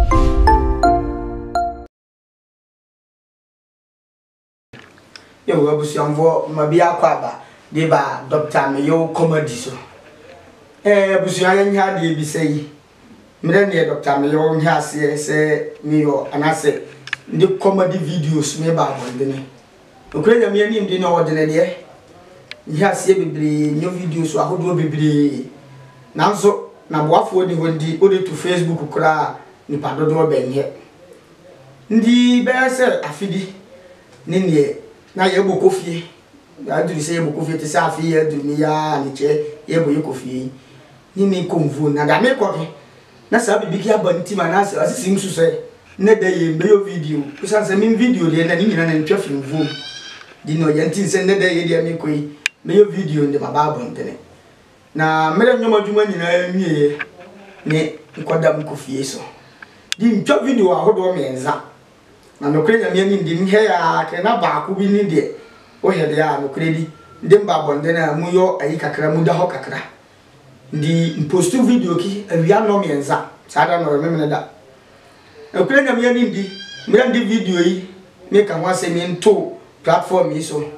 Yo abusuanfo mabia kwaba de ba Dr. Meyo comedy so abusuan nya de bi sei mire ne Dr. Meyo nya se meyo anase ndi comedy videos me ba bondene okure nya me anim de na odene de nya se bebre nyo videos ahodo bebre nanso na boafo ni hondi ode to Facebook kura ni padodo benye ndi be se afidi ni ne na yebo kofie ya duri se yebo kofie te se afi ya duri ya ni che yebo yekofie ni mi konvu na da me koke na sa bibi ki abanti ma na se asisi nsu se ne da ye me yo video kusan se mi video le na ni nyina na ntwa filmvu di no ye ntin se ne da ye dia me koi me yo video ndi ma ba bontene na mere nyoma dwuma nyina nwie ne nkoda mkofie so di ntwa video ahodo menza na nokre nya me ni ndi nhe ya ke na ba ku bi ni de o hede ya nokre di ndi mba bonde na mu yo ayi kakra mu da ho kakra ndi impostu video ki awia no menza sada no me me da nokre nya me ni ndi me ndi video yi me ka ho ase me nto platform yi so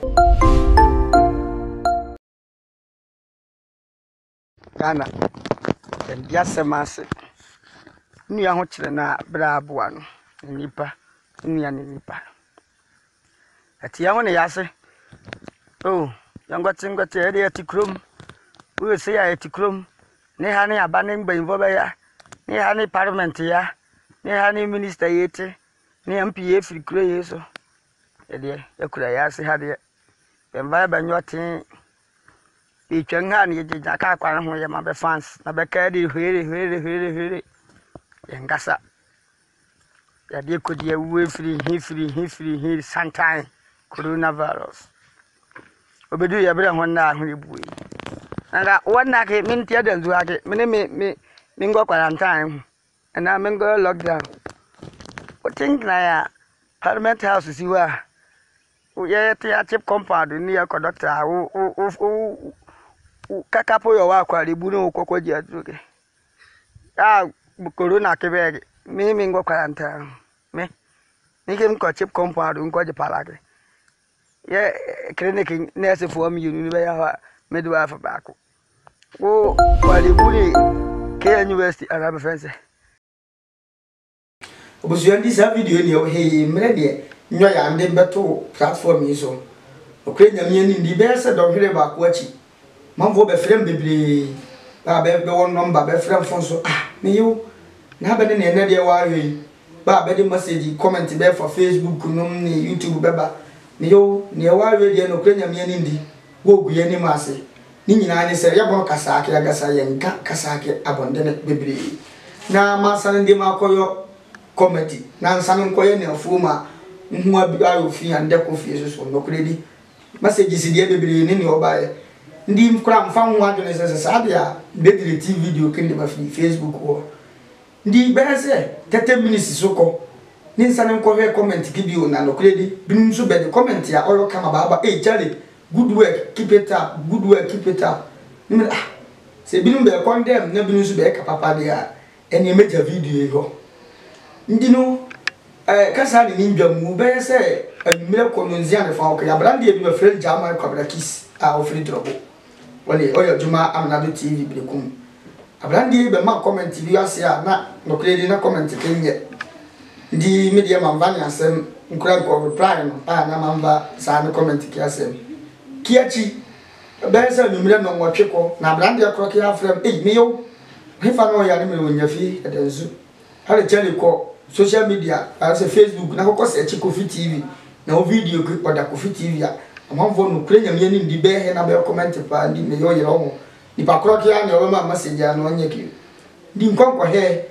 kana ya semase nu ya ho kire na bra aboa no nipa nya nipa ati ya wona yase oh yangotingoti ede atikrom we se ya atikrom ne ha ne aba ne mba invo ba ya ne ha ne parliament ya ne ha ne minister yete ne MPA free kro yeso ede yakura yase ha de emba ba nyotin itwen ha ne je jaka kwa ho ye ma be fans na be ka de hwere engasa ya de ko de we free sometime coronavirus obedu ya bere ho na ahwe buwe nga wona ke mintia danzu ake me ngo quarantine na me ngo lockdown o think na ya parliament house siwa o ye te ya chip compound ni ya conductor o kakapo yo wa kwa libu no kokoji azuke corona ke be me ngo quarantine me ni ke mko chip compound ngo je palake ye clinic nurse for me you be ya midwife back o walibuli ke university arabe fence obusuan di sa video ni o hey mre de nyo ya ande beto platform yi so okre nyame ni ndi be se do hwere ba ko achi manfo be frem bebre ba be won number be frem phone so me yo na be ne ne de wa hwe ba be de message comment be for Facebook num ni YouTube be ba me yo ne wa hwe de no okre nyame ni ndi wo gu ye ni mase ni nyina ni se ya bon kasa ake agasa ye nka kasa ake abonde ne bebre na masane ndi makoyo comedy na nsane nkoye ne afuma nhu abi ayo fi ande ko fi so no kredi message si die bebre ni obaye ndi mkura mfa nwa adone se sabia bedire TV video kende ba fi Facebook wo ndi bese 30 minutes soko ni nsane nkoye comment kibio na no kredi binum so be de comment ya oyo kama baba Charlie good work keep it up ni se binum be condemn na binum so be ka papa de a ene meja video ho ndi no kasa ni ndwa mu be se amire kononzia ne fa o ya brand e bi be friend jama kwabra kiss a o free drobo wale oyo juma amnado TV bi kum brand e be ma comment bi ase a na no kredi na comment kenye ndi media manvani asem nkura ko reply no na manva sa na comment ki asem kiachi benza numire no nwotweko na brand ya kroke ya frame meyo hefa no ya ne me wonyafi edenzu hale chale ko social media as Facebook na ko search Kofi TV na o video ko oda Kofi TV ya amamvo no kure nyame ni ndi be he na be comment pa ndi meyo yero ho ni pa kroke ya ne o ma message ya no nyeki ndi nkonko he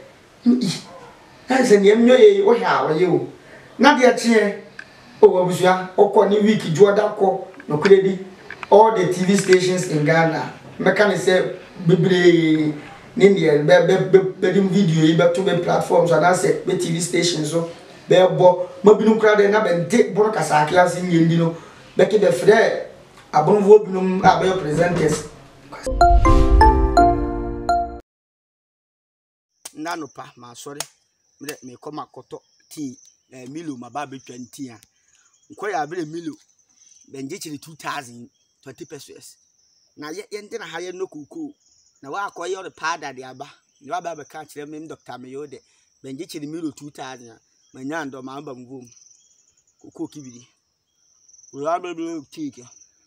na se ni mnyo ye wo ha wo ye o na de atie o abusua okọ ni week juoda ko no kredi all the TV stations in Ghana mekane say bebre ni be video yi be to be platforms and I say be TV stations so be bo mabinu kra de na be nte broadcast class ni ndi no be ke be frɛ abonvo binum abe presenters nanopa ma sorry me koma koto tea Milo mababe 20 a nko ya bere Milo benje chiri 2000 20 pesos na ye ndina ha ye no kuku na wa akoye o powder de aba ni wa ba ka kire me Dr. Mayo de benje chiri Milo 2000 manya ndo ma amba mvom kuku kibiri wa ba bere tea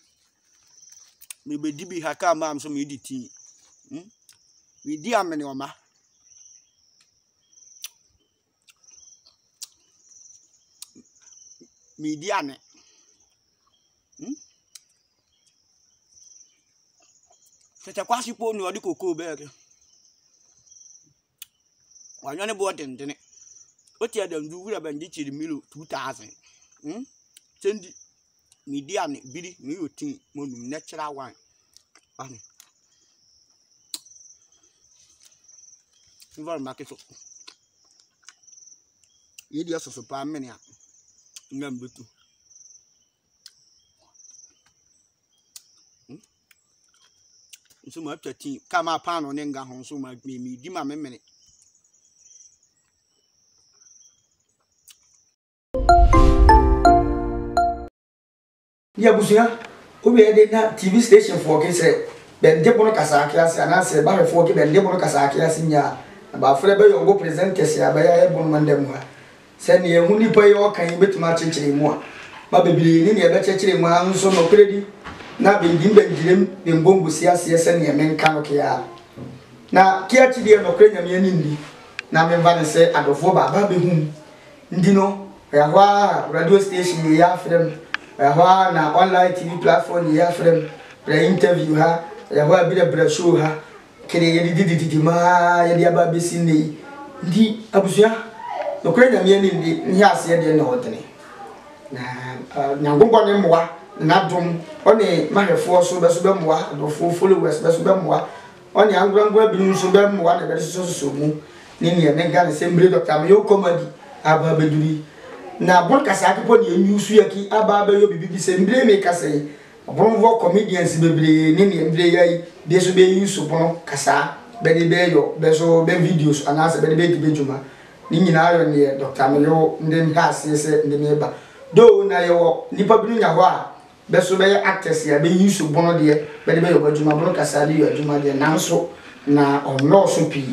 me be dibi ha ka ma am so me di tea we di amene oma Mediane. C'était quoi si pour nous, du coco berg? On a board in the what you have do with a bandit in Milo 2000. Send Mediane, Billy, Milo tea, natural wine. Very market. You just so super many. Number 2. So much tea. Come up on Nenga home so much me di my minute. Yeah, Busia, we had a TV station for Kese. Ben Debono Casakias and I said, Barry Forky, Ben Debono Casakias in ya. About Frebe, you go present Kessia by a Bonmandemwa. Send ye only pay your can bet much anymore. But baby, in your better man, so no credit. Now be Jim, in Bombusia, send your men canokia. Now, Kiachi dear no cranium indi. Now, me van say, at the Foba, Baby Hum. Dino, a radio station, ye are for them. Na online TV platform, ye are for them. They interview her, a bit of bread show her. Can you did ma, ya baby Cindy? Di Abusia. No crane me ni ase de na odene na nyangongo ne moa na dum oni mahefo so be moa do followers be moa oni angrango bi nso be moa na be so mu ni ne ga ne sembre Dr. Mayo comedy aba beduri na bon kasa akpo ne nyusu yaki aba ba yo bibi sembre me kasa yi bonvo comedians bebre ni embre yayi de so be yusu bon kasa be de be yo be so be videos anase be de be juma ni nyina ayo ne Dr. Mayo ndem ha asese ndem eba do na yo nipa binu nya ho a be so be actors ya be yusu bono de be de be yo bajuma bono kasa de yo aduma de nanso na onno so pi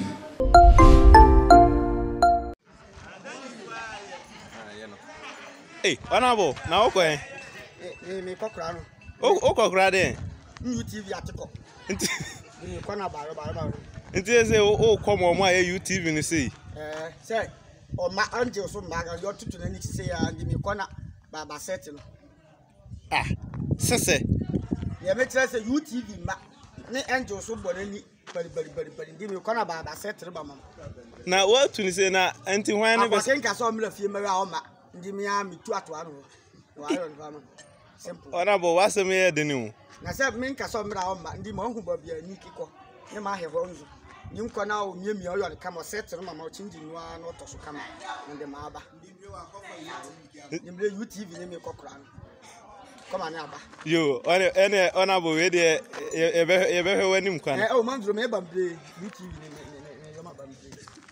Honorable, na oko me kokra no o kokra de UTV atiko ni kona baro nti say o come o ma UTV ni say say o ma anje so ma ga yo tutu na ni say ya ndi kona baba set no sese ye me tire say UTV ma ni anje so bo na ni bari ndi kona baba set ba mama na what to say na anti hwan ne be kenka so mla fie mara o ma ndi mi a mi tu ato anu wa yo nfa no simple Honorable wase me de ni o na say me nka so mra o ma ndi ma hu ba bia ni kiko ni ma he ho nzu ni nko na o miemi o yo ne kama set no mama o chinji nwa na oto so kama ndi ma aba ndi mle UTV ni me kokora no kama na aba yo ene Honorable we de e be wani mkwana o mandro me bambre UTV ni yo ma bambre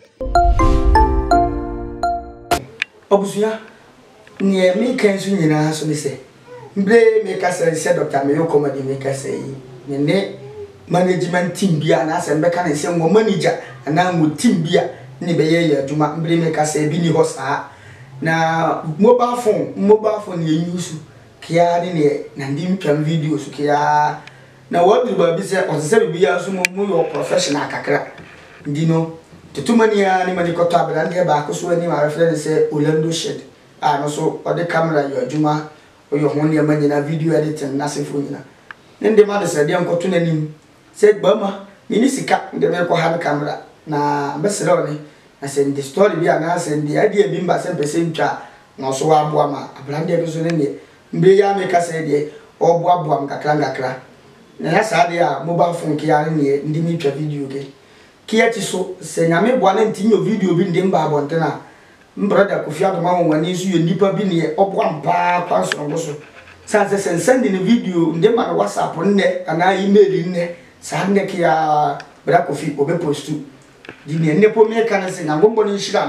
Obusuya ni me kan so nyina so me se mbre me ka se Dr. Mayo comedy me ka se yi ne management team bia na se mbeka na se ngo manager na ngo team bia ni be ye aduma mbre me ka se bi ni ho saa na mobile phone ye use kia ni ne na ndim twam videos kia na wadu ba bi se o se bia so mo yo professional kakra ndino tutumania ni mani koto abela ndi ba ko so ani ma reference se Orlando Shed no so o de camera yo aduma o yo ho ne manyina video editing na se fo nyina ndi ma de se de nkoto nanim se gbama ni sika ndi me ko ha camera na besere oni na se ndi story bi ana se ndi ade bi mba se pese ntwa no so wa boa ma abela ndi bi so ne mbe ya me ka se de o boa am kakra na ya sa de a mobile phone ki ya ne ndi mi twa video ke kiachi so se nyame boa na ntinyo video bi ndi mba abontena brother Kofi Adoma woni so ye nipa bi ne oboa mpa kwanso ngo so sa se send the video ndi ma WhatsApp nne ana email nne sa nne kia brother Kofi obe postu di ne po me kan se na ngombo ni shira no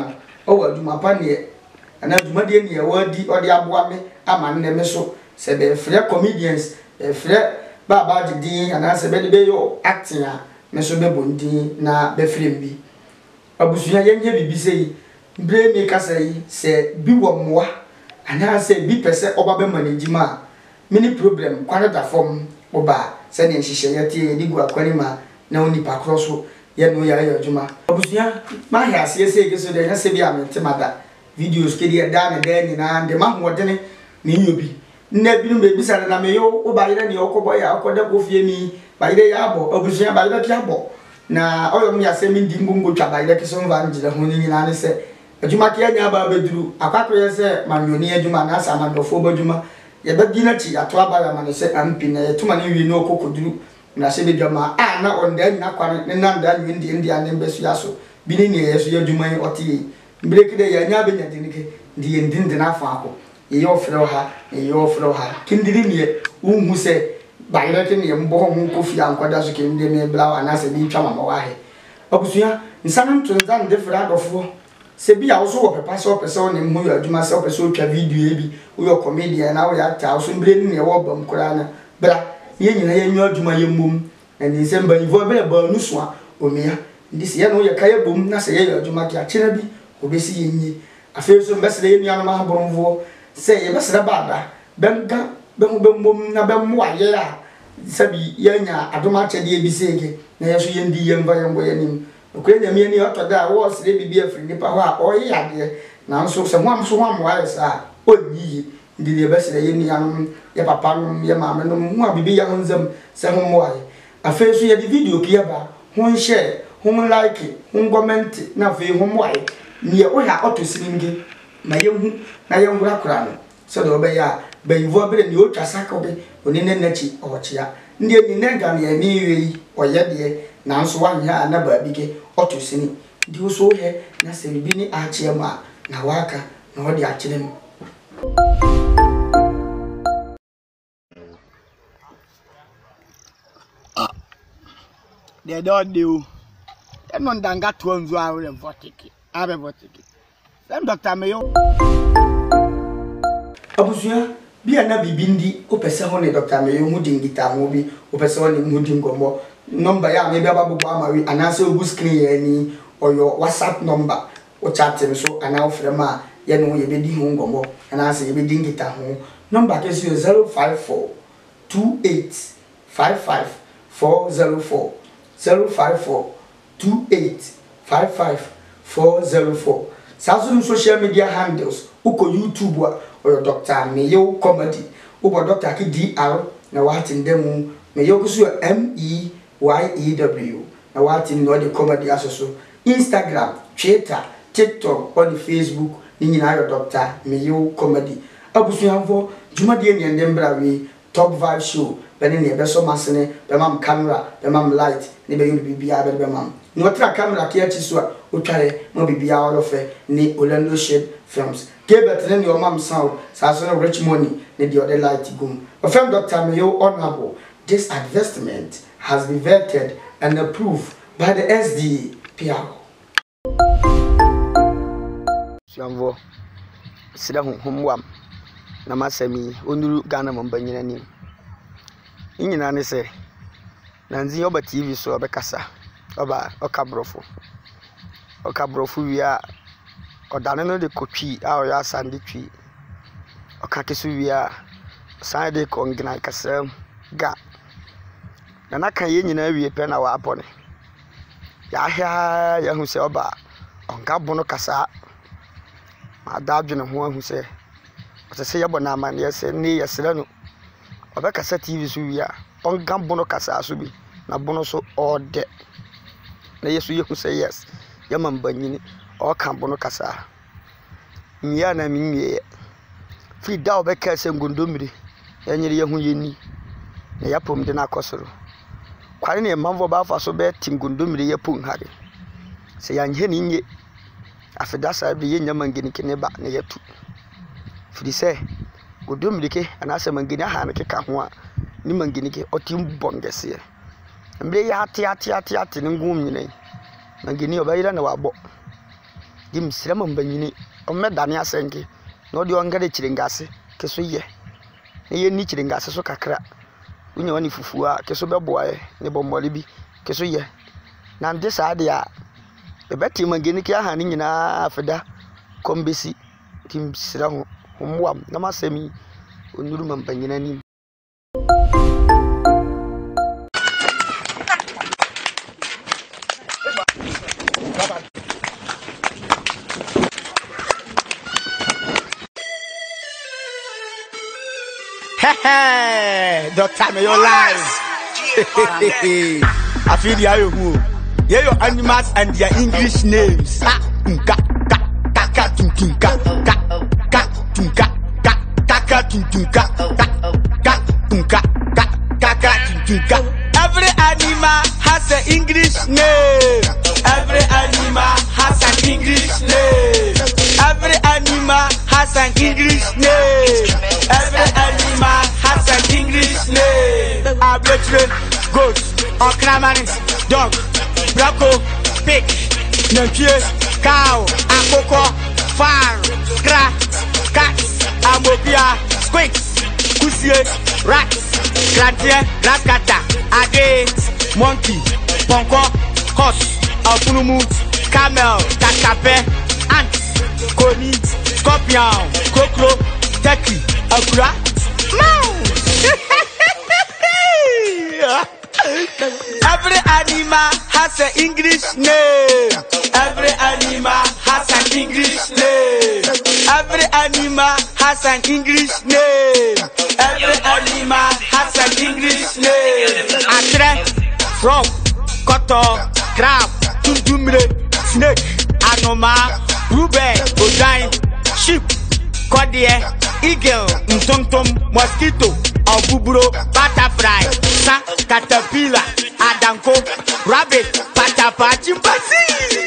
o adwuma pa ne ana adwuma de ne wadi odi aboa me ama ne me so se be frɛ comedians frɛ baba didi ana se be de yo acting a me so be bondi na be frɛ mbi abusuya yenye bibi sei bre me kasa yi se bi wo moa ana se bi pese oba be management mini problem kwanada form oba se ne nhihye yete di gu akwani ma na oni pa crosso ye no ya adwuma abusuya ma hia se ke so de nya se bi amentemada videos ke dia da ne da nyina de ma hodene ne nyobi nna bi no be bisa na me yo oba ire ne okobo ya akoda ko fie mi ba ire ya abo abusuya ba ire ti abo na oyo mi ase mi ndi ngungu twa ba ire ke so mva njira ho ni nyina ne se adwuma ke anya ba beduru akwakọ ye se manwoni adwuma na asa amandofo badwuma ye ba gina chi ato aba ya mane se ampi na ye tuma ne wi no kokoduru na se be dwama a na onda nyina kwane ne na nda nwi ndi ane mbesu yaso bi ne ye so adwuma yi otie mbreki de ya nya be nya dinike ndi ye ndinde na afa akọ ye yo frɛ ha ye yo frɛ ha kindiri ne unhu se ba ire ke ne mbo ho kofi ankwada so ke ndi me blawa na se bi twa mama wa he abusuya nsan ntunza nde frɛ adofo se bi a wo so wo pepa se wo pese wo ne mu yo adwuma se wo pese wo twa video e bi wo yo comedian na wo ya ta wo so mbre ni ne wo bam kura na bra ye nyina ye nyu adwuma ye mum na ni se mba nivo be ba nu so a omia ndi se ye no ye kaye bom na se ye yo adwuma ki a chena bi obesi ye nyi afi so mbese ye nua no ma haboromvo se ye besere bada benga bemum na bemwa ye a sabi ye nya adwuma chede e bi sege na ye so ye ndi ye mva ye ngo ye nim okwe nya me ni otoda wo sire bibi afri nipa ho a oye ade na nso se ho amso ho amwa ye sa onyi ndi ne besere ye ni anu ye papa no ye maame no ho a bibi ya honzam se ho mo aye afi so ye di video ki ya ba ho share ho like ho comment na afi ho mo aye ni o ha auto sininge na ye hu na ye ngura kura no so do be ya be yivo be ni o twasa ka be oni ne nachi o chia ndi ni ne ga ne ni yi o ye de na nso wa nya na ba bi ke auto sini ndi o so he na se bi ni a chia ma na waka na o di a chile mu de do de o e no ndanga to nzu a re votiki abe votiki dem Dr. Meyo abusuya bi ana bibindi o pese ho ne Dr. Meyo hu dingita ho bi o pese ho ne hu dingomo number ya me bi ababugo amawi anase ogu screen ya ni oyo WhatsApp number o chat me so ana ofre ma ye no ye bedi hu ngomo anase ye bedi ngita ho number ke so 054 28 55 404 054 28 55 404 Sazu social media handles uko YouTube or Dr. Meyo Comedy uko Dr. Ki DR na wati ndemu Meyo kusu MEYEW na wati no the comedy asoso Instagram, Twitter, TikTok or the Facebook ni nyina yo Dr. Meyo Comedy abusu yanfo jumadi ni ndembra we Top Vibe Show bene ne beso masene be mam camera be mam light ne be yuru bibia be mam no tra camera ke achi so o tware mo bibia all of ni Orlando Shade Films ke betre ne o mam sound sa so no rich money ne the other light gum o film Dr. Meyo Honorable. This advertisement has been vetted and approved by the SDPR. Siamvo sida humwam na masemi onuru Ghana mbanyina ni nyina ne se nanzi oba TV so obekasa oba okabrofo wia odane no de kotwi a o ya sande twi okakesu wia sande kongina kasam ga na kan ye nyina wie pe na wa apone ya hia ya hu se oba onka bono kasa ma dadwene ho hu se se yabo na amane se ne yesere no obekasa TV so wia onka bono kasa so bi na bono so ode na yesu yehu se yes yamambanyini o kan bono kasa miya na minye fi da obeka se ngondomire yanyere yehu yeni na yapom de na akosoro kware ne manvo ba fa so be tingondomire yapon hare se yanye ni nye afida sa bi yenya mangini kene ba na yatu fi se godomire ke anase mangini ha na keka ho a ni mangini ke otim bongese mbe ya ati ni ngum nyine mangini obayira na wabo dim srema mbanyini o medane asenke no de ongare chiringase keso ye ye ni chiringase so kakra unya wani fufuwa keso beboae ne bommole bi keso ye na nde saade a ebeti mageni ki aha ni nyina afeda kombesi tim sira ho homwam na masemi onuru mampanyina ni Doctor, may your life. I feel the eye who. Hear your animals and their English names. Every animal has an English name. Every animal has an English name. Every animal has an English name. Every animal has an English name. Arbitrary, goat, ocramanis, dog, braco, pig, napier, cow, akoko, farm, rat, cats, amobia, squinks, kusie, rats, grantier, rascata, ade, monkey, ponko, horse, alfunumut, camel, takape, ants, coney, scorpion, crocro, turkey, akura, mouse. Every animal has an English name. Every animal has an English name. Every animal has an English name. Every animal has an English name. Atre, frog, koto, crab, tuntumre, snake, anoma, rube, ojain, sheep, kodie, eagle, ntontom, mosquito, obuburo, butterfly, sa, caterpillar, adanko, rabbit, patapa, chimpanzee.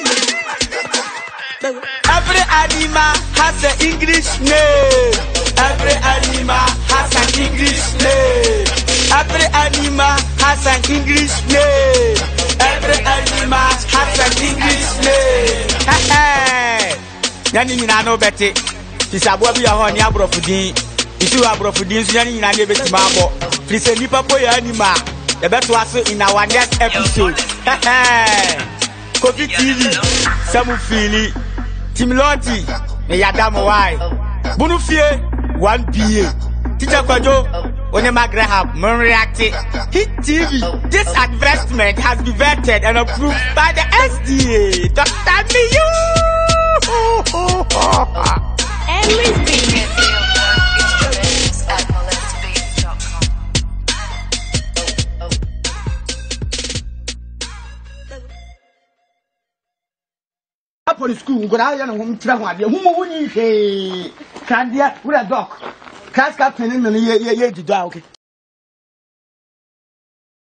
Every animal has an English name. Every animal has an English name. Every animal has an English name. Every animal has an English name. Hey, yani nyina no bete. Tisabo bi ya ho ni abrofudin. Isi wa abrofudin so yani nyina ne beti mabo. Please nipa po ya animal. The better was in our next episode. Kofi TV, Samu Fili, Tim Lonti, me yadamo why. Bunufie, 1 PA. Teacher Kwajo, Onyema Graham, Mon reacted. Hit TV, this advertisement has been vetted and approved by the SDA. Dr. Miyu! Everything is For the school, go out and home travel. Who wouldn't say? Candia, with a dog. Class captain in the year to dog.